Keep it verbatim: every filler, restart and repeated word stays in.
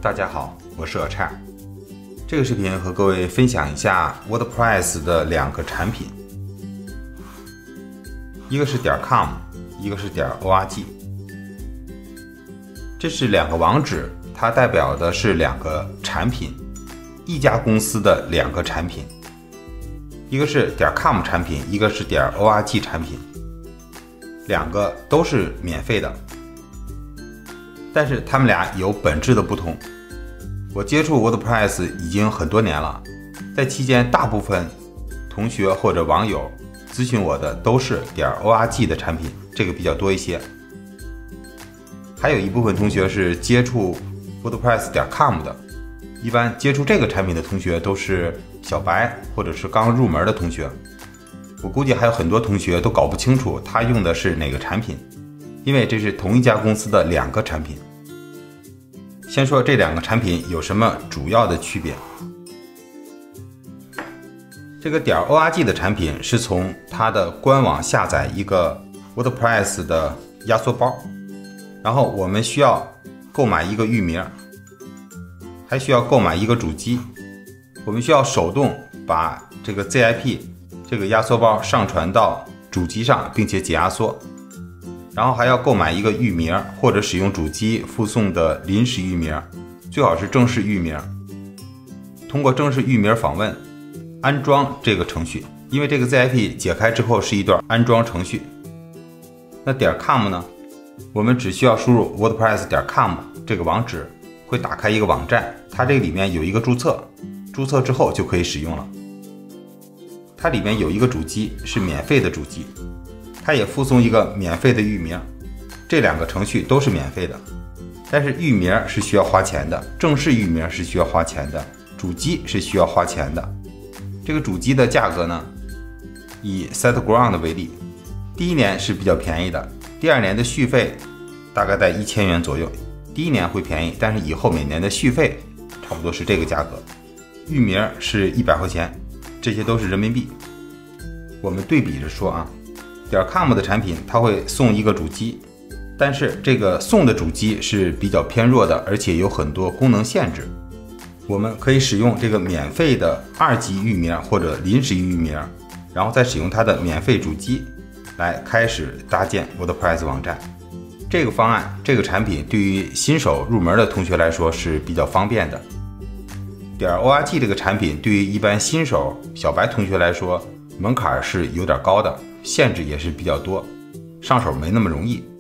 大家好，我是 Achai。这个视频和各位分享一下 WordPress 的两个产品，一个是 .com， 一个是 .org。这是两个网址，它代表的是两个产品，一家公司的两个产品，一个是 .com 产品，一个是 .org 产品，两个都是免费的。但是他们俩有本质的不同。我接触 WordPress 已经很多年了，在期间大部分同学或者网友咨询我的都是 .org 的产品，这个比较多一些。还有一部分同学是接触 WordPress.com 的，一般接触这个产品的同学都是小白或者是刚入门的同学。我估计还有很多同学都搞不清楚他用的是哪个产品，因为这是同一家公司的两个产品。先说这两个产品有什么主要的区别。这个 .org 的产品是从它的官网下载一个 WordPress 的压缩包，然后我们需要购买一个域名，还需要购买一个主机。我们需要手动把这个 Z I P 这个压缩包上传到主机上，并且解压缩。然后还要购买一个域名，或者使用主机附送的临时域名，最好是正式域名。通过正式域名访问，安装这个程序，因为这个 Z I P 解开之后是一段安装程序。那 .com 呢？我们只需要输入 wordpress.com 这个网址，会打开一个网站，它这个里面有一个注册，注册之后就可以使用了。它里面有一个主机是免费的主机，它也附送一个免费的域名，这两个程序都是免费的，但是域名是需要花钱的，正式域名是需要花钱的，主机是需要花钱的。这个主机的价格呢，以 SiteGround 为例，第一年是比较便宜的，第二年的续费大概在一千元左右，第一年会便宜，但是以后每年的续费差不多是这个价格。域名是一百块钱，这些都是人民币。我们对比着说啊。.com 的产品它会送一个主机，但是这个送的主机是比较偏弱的，而且有很多功能限制。我们可以使用这个免费的二级域名或者临时域名，然后再使用它的免费主机来开始搭建 WordPress 网站。这个方案，这个产品对于新手入门的同学来说是比较方便的。.org 这个产品对于一般新手小白同学来说，门槛是有点高的，限制也是比较多，上手没那么容易。